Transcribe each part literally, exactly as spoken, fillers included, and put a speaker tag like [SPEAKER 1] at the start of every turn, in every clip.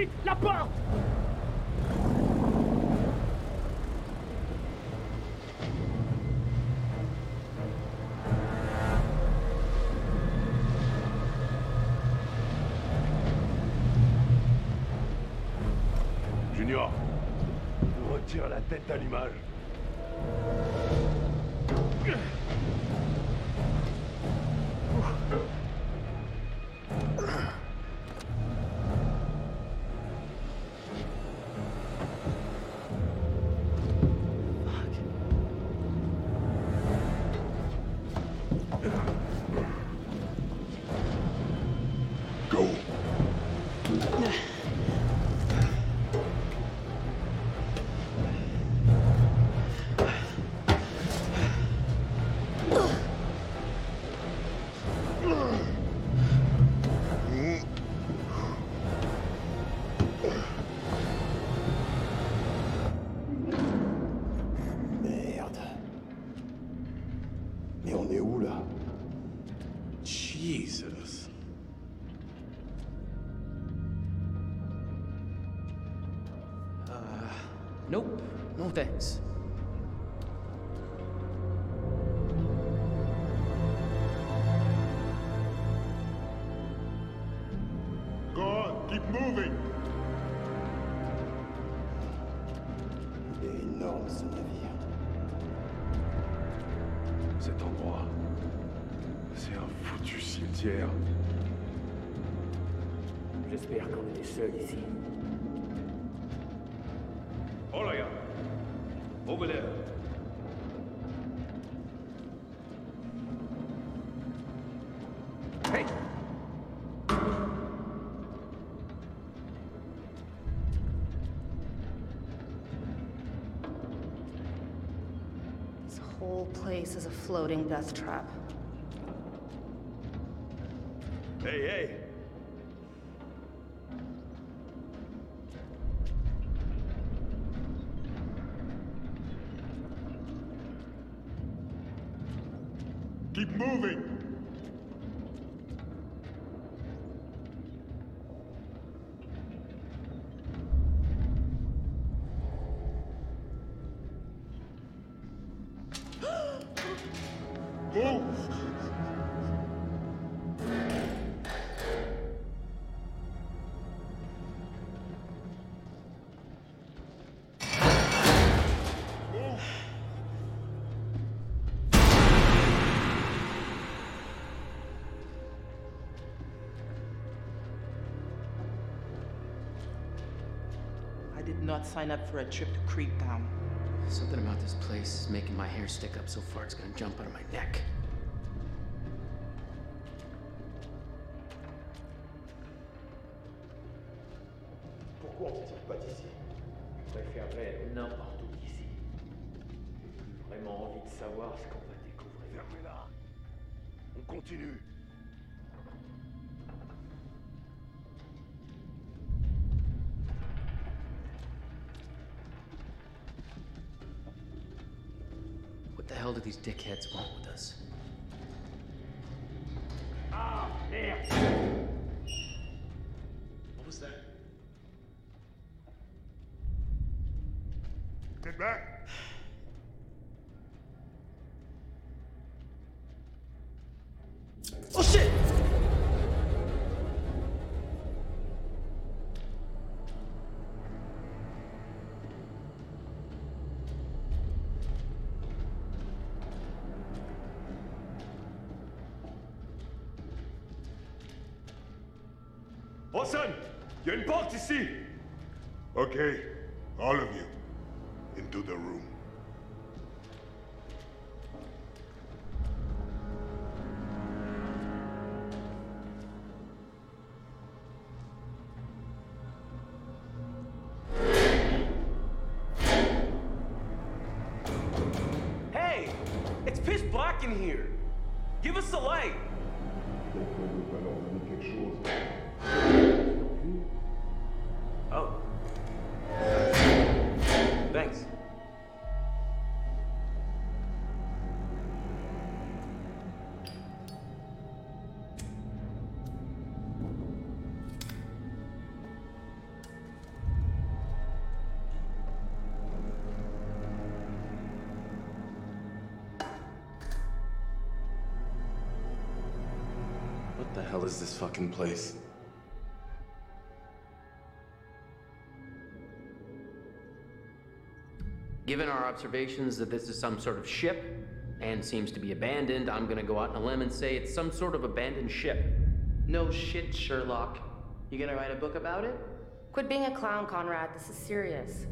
[SPEAKER 1] Vite, la porte!
[SPEAKER 2] Junior, on retire la tête d'allumage.
[SPEAKER 3] Jesus.
[SPEAKER 4] Uh, nope. No thanks.
[SPEAKER 3] Go on, keep moving.
[SPEAKER 5] Il est énorme ce navire.
[SPEAKER 2] Cet endroit, c'est un foutu cimetière.
[SPEAKER 1] J'espère qu'on est les seuls ici.
[SPEAKER 2] Oh là, gars. Over there. Hey!
[SPEAKER 6] This whole place is a floating death trap.
[SPEAKER 2] Hey, hey!
[SPEAKER 3] Keep moving. Move.
[SPEAKER 4] I did not sign up for a trip to Creeptown.
[SPEAKER 7] Something about this place is making my hair stick up so far it's gonna jump out of my neck.
[SPEAKER 5] Pourquoi on ne tire pas d'ici?
[SPEAKER 1] Je préférerais être n'importe où d'ici. J'ai vraiment envie de savoir ce qu'on va découvrir.
[SPEAKER 2] Fermez-la. On continue.
[SPEAKER 7] What the hell do these dickheads want with us?
[SPEAKER 1] Ah, merde!
[SPEAKER 3] What was that? Get back!
[SPEAKER 4] Oh shit!
[SPEAKER 2] Watson! Il y a une porte ici!
[SPEAKER 3] Okay, all of you, into the room.
[SPEAKER 8] Hey! It's pitch black in here! Give us a light! Oh. Thanks. hell is this fucking place?
[SPEAKER 7] Given our observations that this is some sort of ship and seems to be abandoned, I'm gonna go out on a limb and say it's some sort of abandoned ship.
[SPEAKER 4] No shit, Sherlock. You gonna write a book about it?
[SPEAKER 6] Quit being a clown, Conrad. This is serious.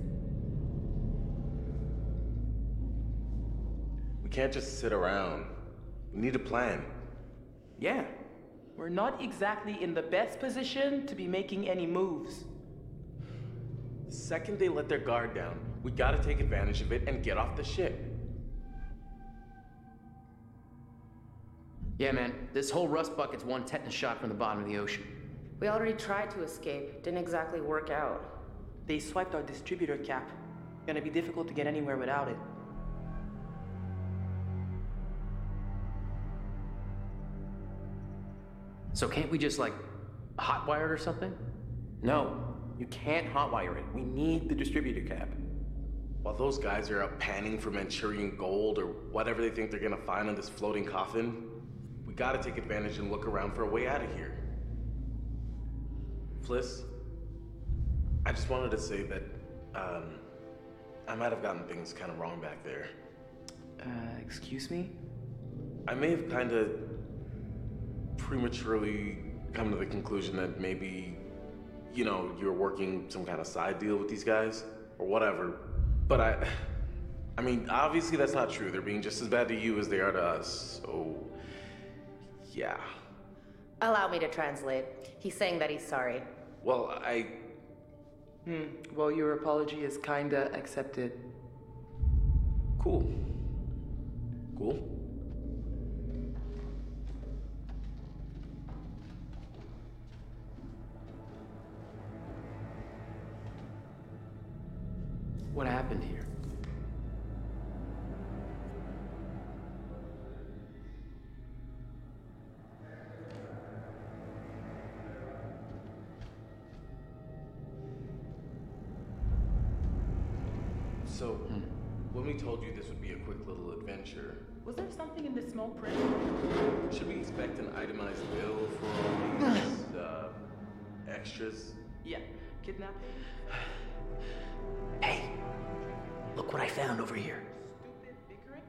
[SPEAKER 8] We can't just sit around. We need a plan.
[SPEAKER 4] Yeah. We're not exactly in the best position to be making any moves.
[SPEAKER 8] The second they let their guard down, we gotta take advantage of it and get off the ship.
[SPEAKER 7] Yeah, man, this whole rust bucket's one tetanus shot from the bottom of the ocean.
[SPEAKER 6] We already tried to escape. Didn't exactly work out.
[SPEAKER 4] They swiped our distributor cap. Gonna be difficult to get anywhere without it.
[SPEAKER 7] So can't we just, like, hotwire it or something?
[SPEAKER 9] No, you can't hotwire it. We need the distributor cap.
[SPEAKER 8] While those guys are up panning for Manchurian gold or whatever they think they're gonna find on this floating coffin, we gotta take advantage and look around for a way out of here. Fliss, I just wanted to say that, um, I might have gotten things kind of wrong back there.
[SPEAKER 4] Uh, excuse me?
[SPEAKER 8] I may have kind of prematurely come to the conclusion that maybe, you know, you're working some kind of side deal with these guys or whatever. But I, I mean, obviously that's not true. They're being just as bad to you as they are to us. So, yeah.
[SPEAKER 6] Allow me to translate. He's saying that he's sorry.
[SPEAKER 8] Well, I...
[SPEAKER 4] Hmm. Well, your apology is kinda accepted.
[SPEAKER 8] Cool. Cool.
[SPEAKER 7] What happened here?
[SPEAKER 8] So, when we told you this would be a quick little adventure,
[SPEAKER 4] Was there something in the small print?
[SPEAKER 8] should we expect an itemized bill for all these, uh, extras?
[SPEAKER 4] Yeah. Kidnapping?
[SPEAKER 7] Hey, look what I found over here.
[SPEAKER 4] Stupid bickering?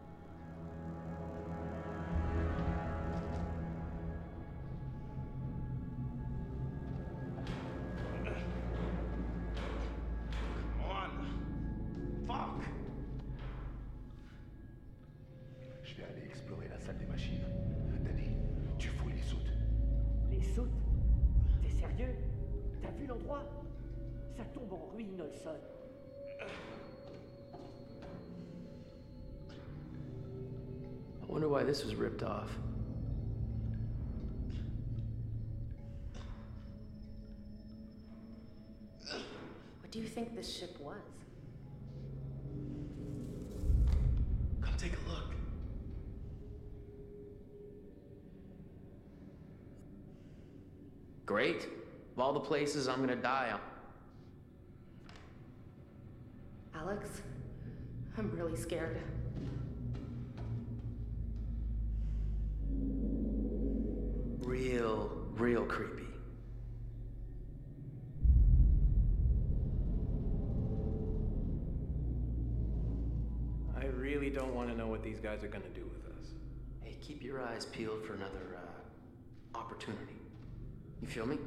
[SPEAKER 2] Come on. Fuck.
[SPEAKER 3] Je vais aller explorer la salle des machines. Danny, tu fous les soutes.
[SPEAKER 10] Les soutes? T'es sérieux? T'as vu l'endroit? Ça tombe en ruine, Olson.
[SPEAKER 7] I wonder why this was ripped off.
[SPEAKER 6] What do you think this ship was?
[SPEAKER 8] Come take a look.
[SPEAKER 7] Great. Of all the places I'm gonna die on.
[SPEAKER 6] Alex? I'm really scared.
[SPEAKER 7] Real, real creepy.
[SPEAKER 9] I really don't want to know what these guys are gonna do with us.
[SPEAKER 7] Hey, keep your eyes peeled for another, uh, opportunity. You feel me?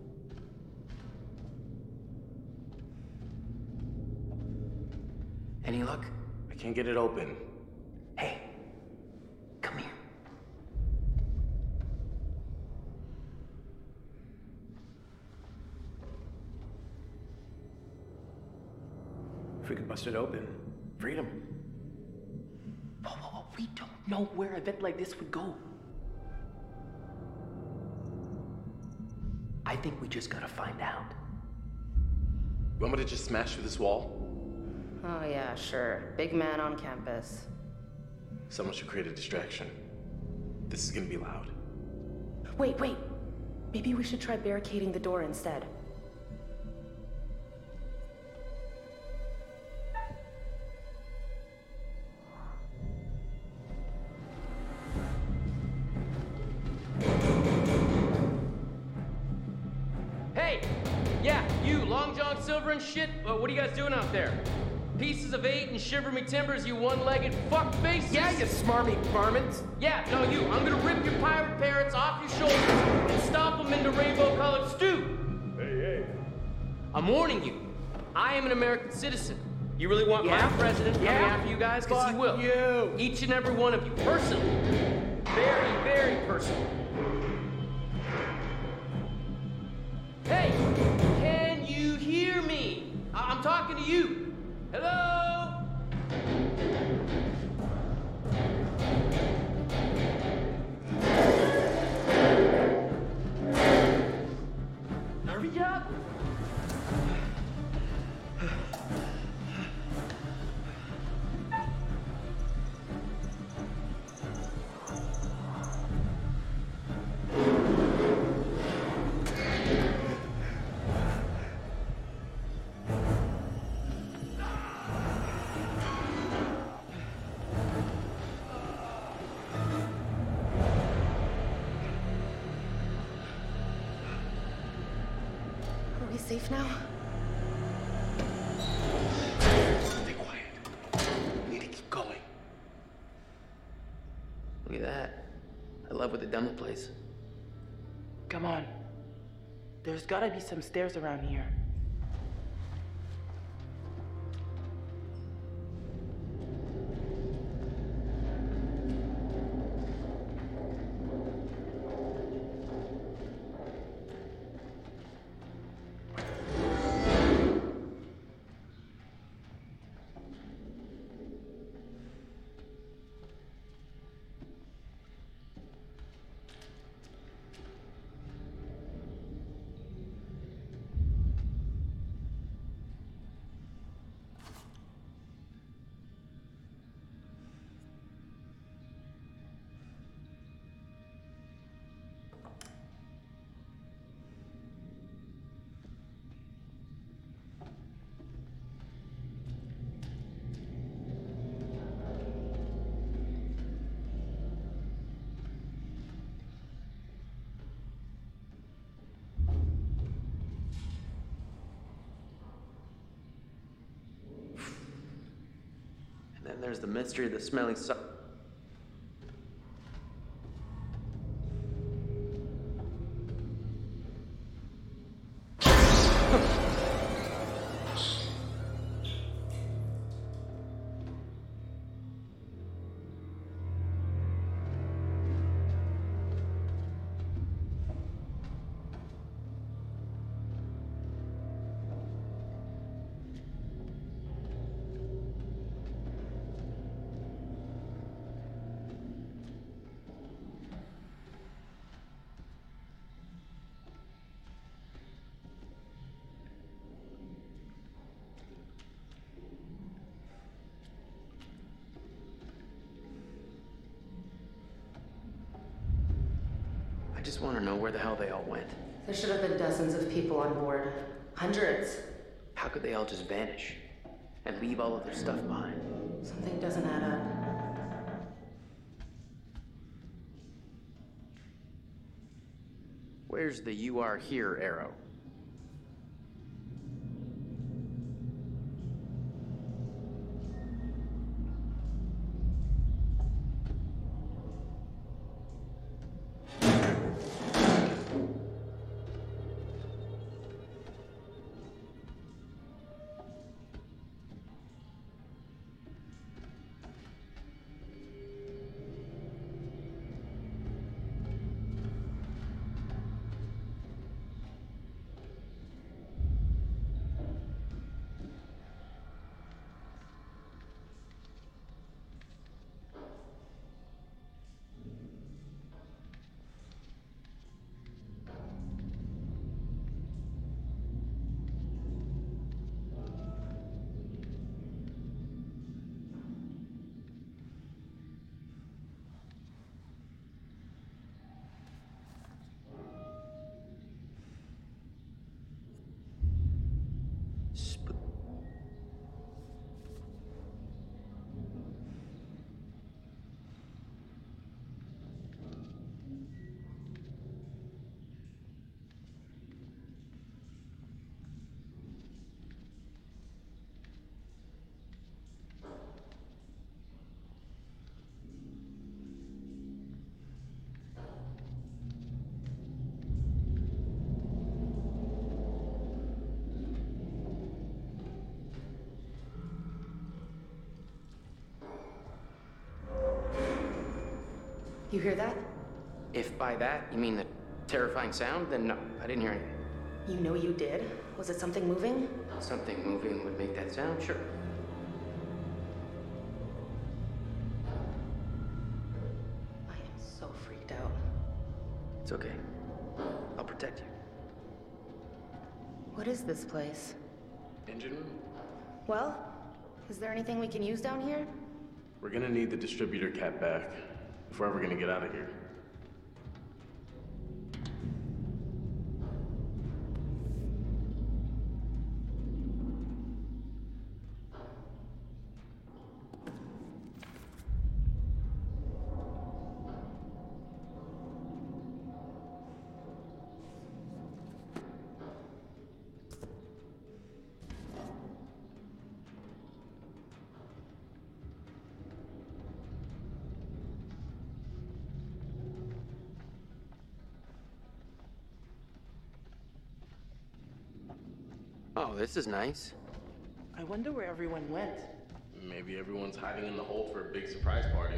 [SPEAKER 7] Any luck?
[SPEAKER 8] I can't get it open.
[SPEAKER 7] Hey, come here.
[SPEAKER 9] If we could bust it open, freedom.
[SPEAKER 4] Whoa, whoa, whoa. We don't know where an event like this would go.
[SPEAKER 7] I think we just gotta find out.
[SPEAKER 8] You want me to just smash through this wall?
[SPEAKER 6] Oh yeah, sure. Big man on campus.
[SPEAKER 8] Someone should create a distraction. This is gonna be loud.
[SPEAKER 6] Wait, wait. Maybe we should try barricading the door instead.
[SPEAKER 7] Long John Silver and shit? Uh, what are you guys doing out there? Pieces of eight and shiver me timbers, you one-legged fuck faces.
[SPEAKER 4] Yeah, you smarmy varmints.
[SPEAKER 7] Yeah, no, you. I'm gonna rip your pirate parents off your shoulders and stomp them into rainbow-colored stew.
[SPEAKER 3] Hey, hey.
[SPEAKER 7] I'm warning you. I am an American citizen. You really want
[SPEAKER 4] Yeah?
[SPEAKER 7] my president coming
[SPEAKER 4] Yeah?
[SPEAKER 7] after you guys? Because he
[SPEAKER 4] Fuck
[SPEAKER 7] will.
[SPEAKER 4] you.
[SPEAKER 7] Each and every one of you, personally. Very, very personal. Hey, can you hear me? I- I'm talking to you. Hello?
[SPEAKER 10] Hurry up!
[SPEAKER 6] Are we safe now?
[SPEAKER 8] Stay quiet. We need to keep going.
[SPEAKER 7] Look at that. I love what they've done with the place.
[SPEAKER 4] Come on. There's gotta be some stairs around here.
[SPEAKER 7] And then there's the mystery of the smelling su- I just want to know where the hell they all went.
[SPEAKER 6] There should have been dozens of people on board. Hundreds.
[SPEAKER 7] How could they all just vanish and leave all of their stuff behind?
[SPEAKER 6] Something doesn't add up.
[SPEAKER 7] Where's the "you are here" arrow?
[SPEAKER 6] You hear that?
[SPEAKER 7] If by that you mean the terrifying sound, then no, I didn't hear anything.
[SPEAKER 6] You know you did. Was it something moving?
[SPEAKER 7] Something moving would make that sound, sure.
[SPEAKER 6] I am so freaked out.
[SPEAKER 7] It's okay. I'll protect you.
[SPEAKER 6] What is this place?
[SPEAKER 8] Engine room?
[SPEAKER 6] Well, is there anything we can use down here?
[SPEAKER 8] We're gonna need the distributor cap back if we're ever gonna get out of here.
[SPEAKER 7] Oh, this is nice.
[SPEAKER 4] I wonder where everyone went.
[SPEAKER 8] Maybe everyone's hiding in the hold for a big surprise party.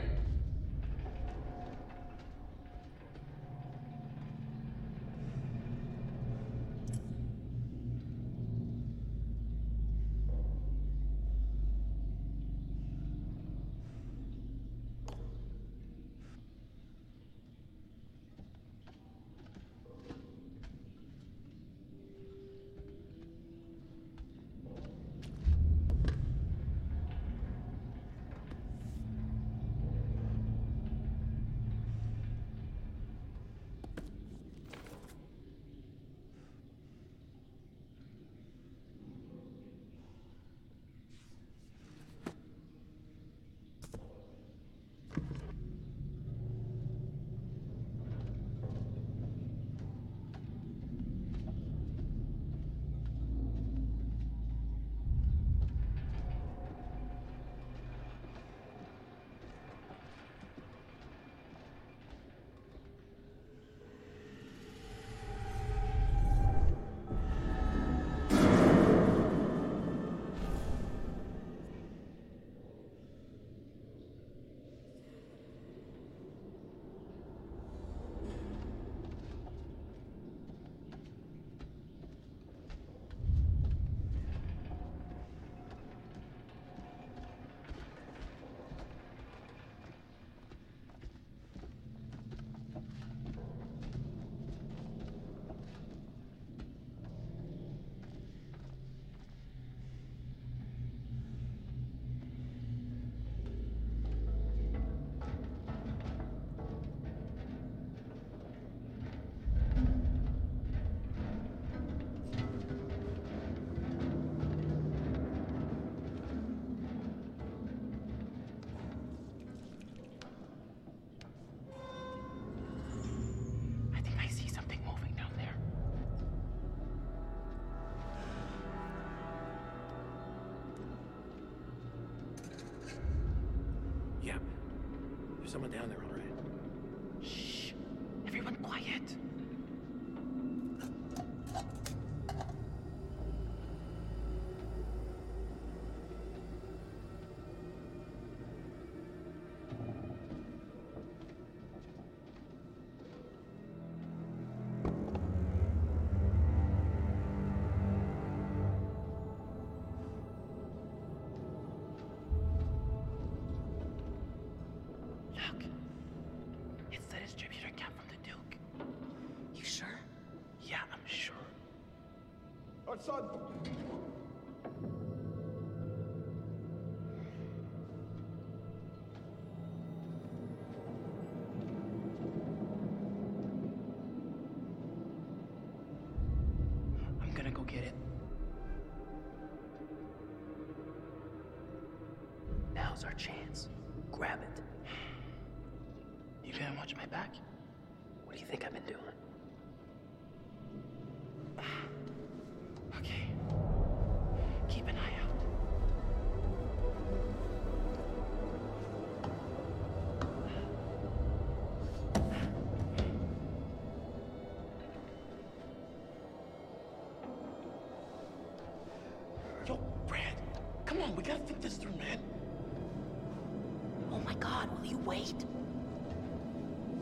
[SPEAKER 9] Someone down there, all right.
[SPEAKER 7] Shh. Everyone quiet.
[SPEAKER 3] Son.
[SPEAKER 4] I'm gonna go get it.
[SPEAKER 7] Now's our chance. Grab it.
[SPEAKER 4] You gonna watch my back?
[SPEAKER 7] What do you think I've been doing?
[SPEAKER 4] Okay. Keep an eye out.
[SPEAKER 9] Yo, Brad, come on, we gotta think this through, man.
[SPEAKER 6] Oh my God, will you wait?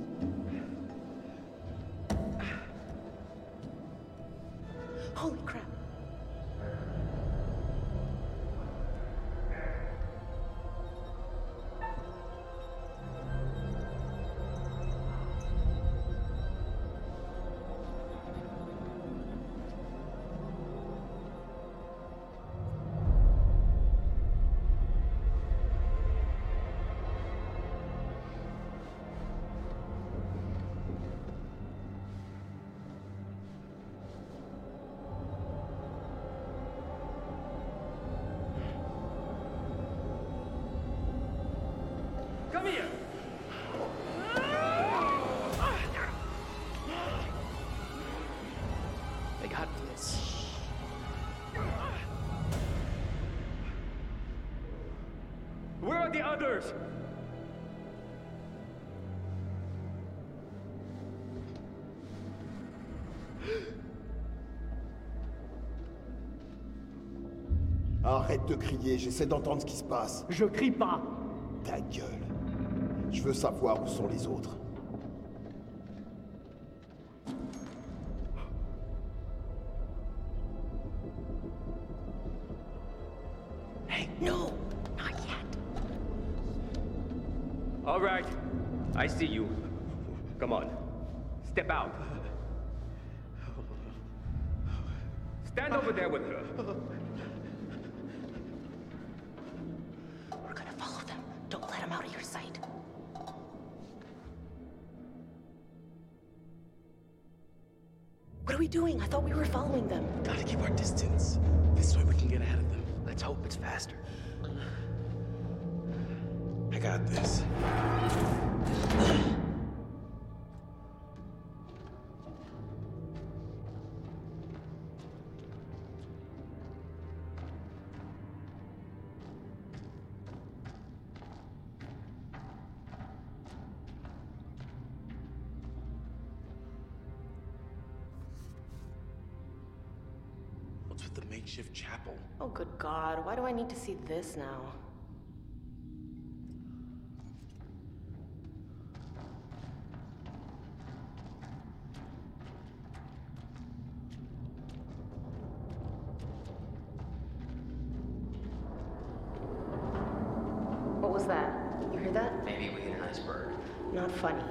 [SPEAKER 1] Come here!
[SPEAKER 7] They got this.
[SPEAKER 1] Where are the others?
[SPEAKER 5] Arrête de crier, j'essaie d'entendre ce qui se passe.
[SPEAKER 10] Je crie pas.
[SPEAKER 5] Ta gueule. Je veux savoir où sont les autres.
[SPEAKER 6] Hey, no! Not yet.
[SPEAKER 1] All right. I see you. Come on. Step out. Stand over there with her.
[SPEAKER 6] We're gonna follow them. Don't let them out of your sight. What are we doing? I thought we were following them.
[SPEAKER 8] Gotta keep our distance. This way we can get ahead of them.
[SPEAKER 7] Let's hope it's faster.
[SPEAKER 8] I got this. What's with the makeshift chapel?
[SPEAKER 6] Oh, good God. Why do I need to see this now? What was that? You heard that?
[SPEAKER 7] Maybe we hit an iceberg.
[SPEAKER 6] Not funny.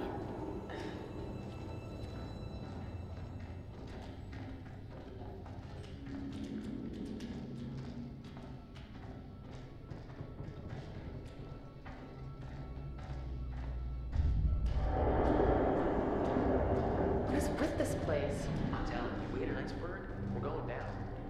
[SPEAKER 6] What is with this place?
[SPEAKER 7] I'm telling you, we hit an iceberg, we're going down.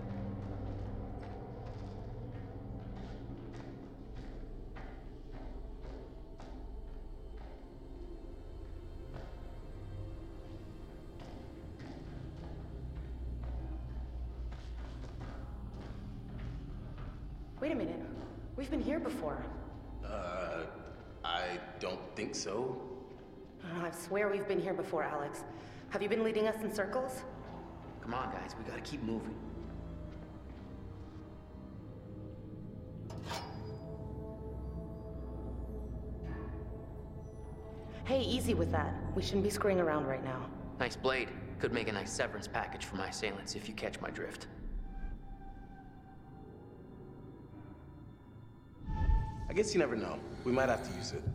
[SPEAKER 6] Wait a minute. We've been here before.
[SPEAKER 8] Uh, I don't think so.
[SPEAKER 6] Oh, I swear we've been here before, Alex. Have you been leading us in circles?
[SPEAKER 7] Come on, guys, we gotta keep moving.
[SPEAKER 6] Hey, easy with that. We shouldn't be screwing around right now.
[SPEAKER 7] Nice blade. Could make a nice severance package for my assailants if you catch my drift.
[SPEAKER 8] I guess you never know. We might have to use it.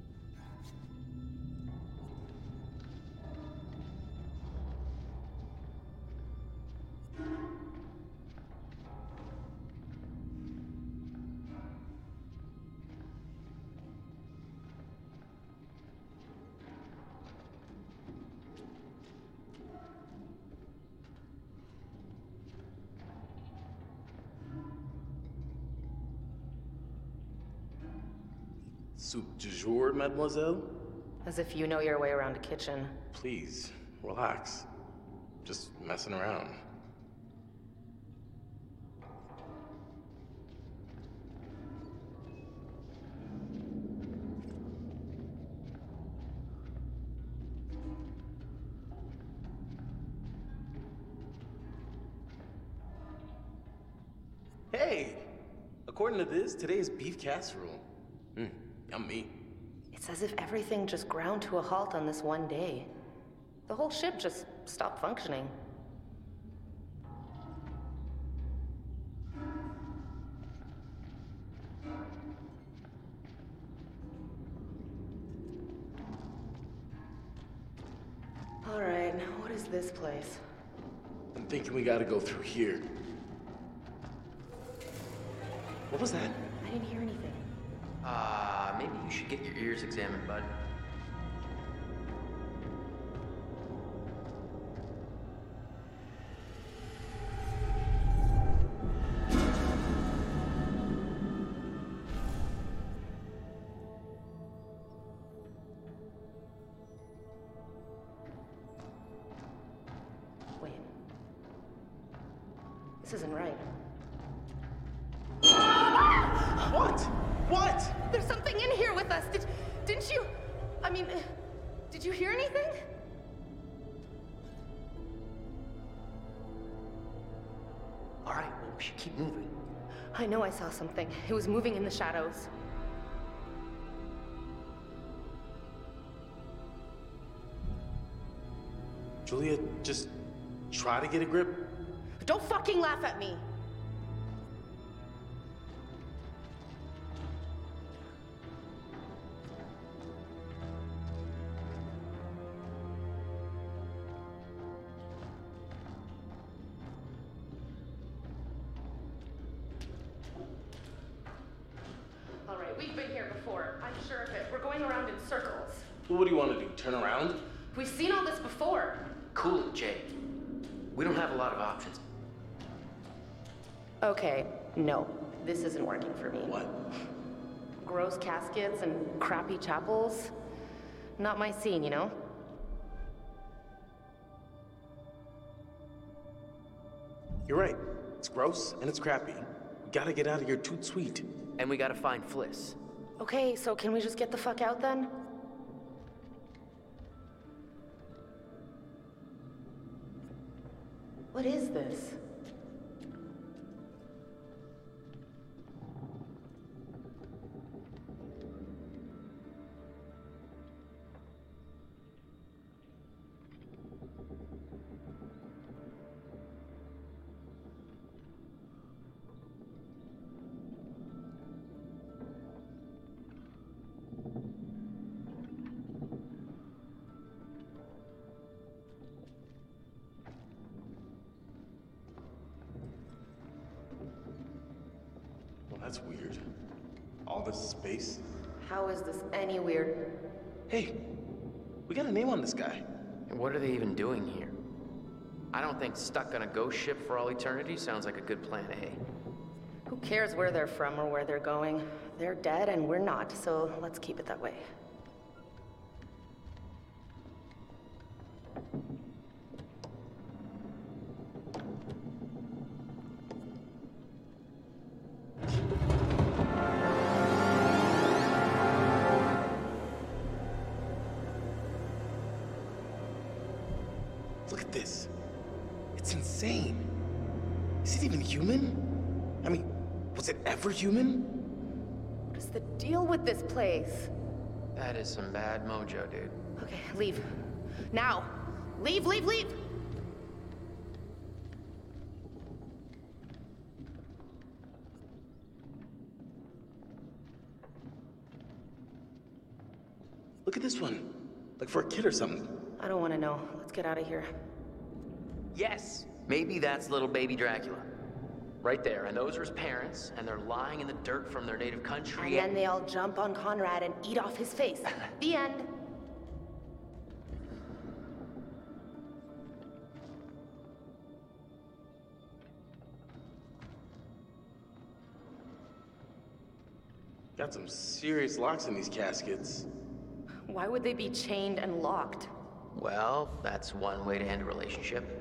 [SPEAKER 8] Soup du jour, mademoiselle?
[SPEAKER 6] As if you know your way around a kitchen.
[SPEAKER 8] Please, relax. Just messing around. Hey! According to this, today is beef casserole. Hmm, yummy.
[SPEAKER 6] It's as if everything just ground to a halt on this one day. The whole ship just stopped functioning. All right, what is this place?
[SPEAKER 8] I'm thinking we gotta go through here. What was that?
[SPEAKER 6] I didn't hear anything.
[SPEAKER 7] Uh, maybe you should get your ears examined, bud.
[SPEAKER 6] This isn't right.
[SPEAKER 8] What? What?
[SPEAKER 6] There's something in here with us. Did, didn't you? I mean, did you hear anything?
[SPEAKER 7] All right, well, we should keep moving.
[SPEAKER 6] I know I saw something. It was moving in the shadows.
[SPEAKER 8] Julia, just try to get a grip.
[SPEAKER 6] Don't fucking laugh at me. All right, we've been here before. I'm sure of it. We're going around in circles.
[SPEAKER 8] Well, what do you want to do? Turn around?
[SPEAKER 6] We've seen all this before.
[SPEAKER 7] Cool it, Jay. We don't have a lot of options.
[SPEAKER 6] Okay, no. This isn't working for me.
[SPEAKER 8] What?
[SPEAKER 6] Gross caskets and crappy chapels. Not my scene, you know?
[SPEAKER 8] You're right. It's gross and it's crappy. We gotta get out of here toot sweet.
[SPEAKER 7] And we gotta find Fliss.
[SPEAKER 6] Okay, so can we just get the fuck out then? What is this?
[SPEAKER 8] That's weird. All this space.
[SPEAKER 6] How is this any weird?
[SPEAKER 8] Hey, we got a name on this guy.
[SPEAKER 7] And what are they even doing here? I don't think stuck on a ghost ship for all eternity sounds like a good plan A.
[SPEAKER 6] Who cares where they're from or where they're going? They're dead and we're not, so let's keep it that way.
[SPEAKER 8] Look at this. It's insane. Is it even human? I mean, was it ever human?
[SPEAKER 6] What is the deal with this place?
[SPEAKER 7] That is some bad mojo, dude.
[SPEAKER 6] Okay, leave. Now! Leave, leave, leave!
[SPEAKER 8] Look at this one. Like for a kid or something.
[SPEAKER 6] I don't want to know. Let's get out of here.
[SPEAKER 7] Yes! Maybe that's little baby Dracula. Right there, and those are his parents, and they're lying in the dirt from their native country.
[SPEAKER 6] And then they all jump on Conrad and eat off his face. The end.
[SPEAKER 8] Got some serious locks in these caskets.
[SPEAKER 6] Why would they be chained and locked?
[SPEAKER 7] Well, that's one way to end a relationship.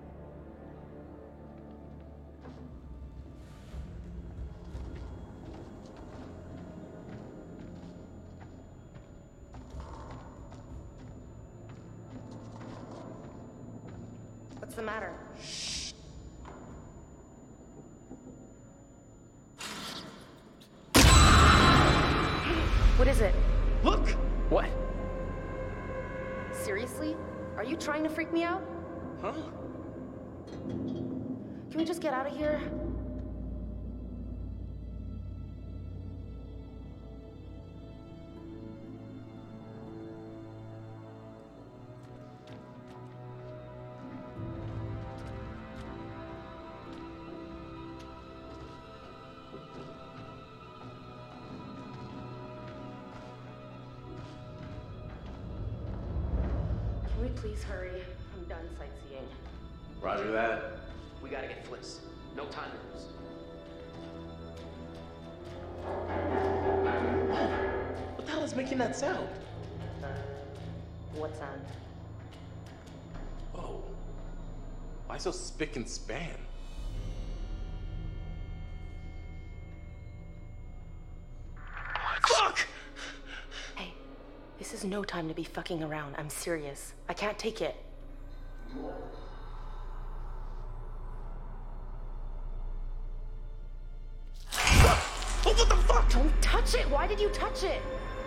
[SPEAKER 6] What's the matter?
[SPEAKER 8] Shh.
[SPEAKER 6] What is it?
[SPEAKER 8] Look!
[SPEAKER 7] What?
[SPEAKER 6] Seriously? Are you trying to freak me out?
[SPEAKER 8] Huh?
[SPEAKER 6] Can we just get out of here? Can we please hurry? I'm done sightseeing.
[SPEAKER 8] Roger that.
[SPEAKER 7] We gotta get Fliss. No time to lose.
[SPEAKER 8] What the hell is making that sound?
[SPEAKER 6] Uh, what sound?
[SPEAKER 8] Whoa. Why so spick and span?
[SPEAKER 6] This is no time to be fucking around. I'm serious. I can't take it.
[SPEAKER 8] Oh, what the fuck?
[SPEAKER 6] Don't touch it! Why did you touch it?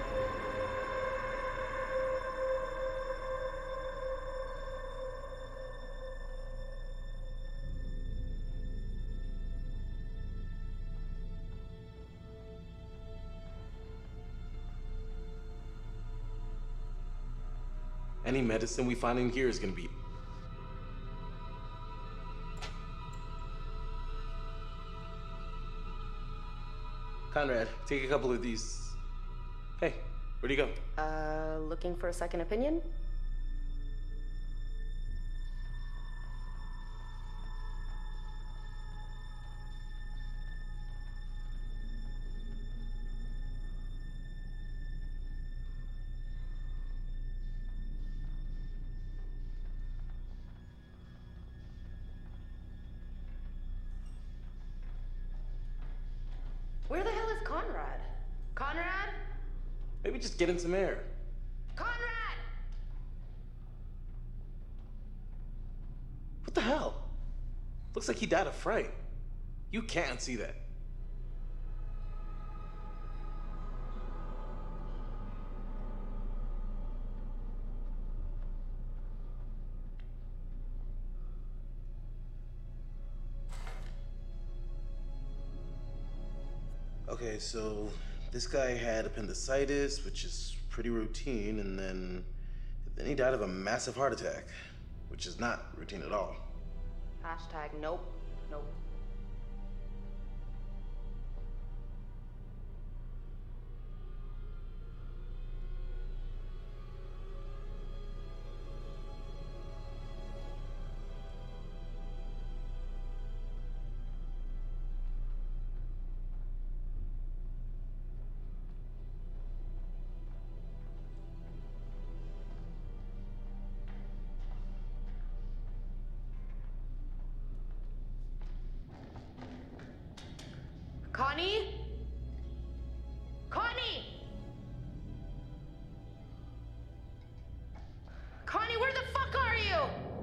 [SPEAKER 8] Any medicine we find in here is gonna be... Conrad, take a couple of these. Hey, where'd you go?
[SPEAKER 6] Uh, looking for a second opinion? Where the hell is Conrad? Conrad?
[SPEAKER 8] Maybe just get in some air.
[SPEAKER 6] Conrad!
[SPEAKER 8] What the hell? Looks like he died of fright. You can't see that. Okay, so this guy had appendicitis, which is pretty routine, and then then he died of a massive heart attack, which is not routine at all.
[SPEAKER 6] Hashtag nope. Nope. Connie?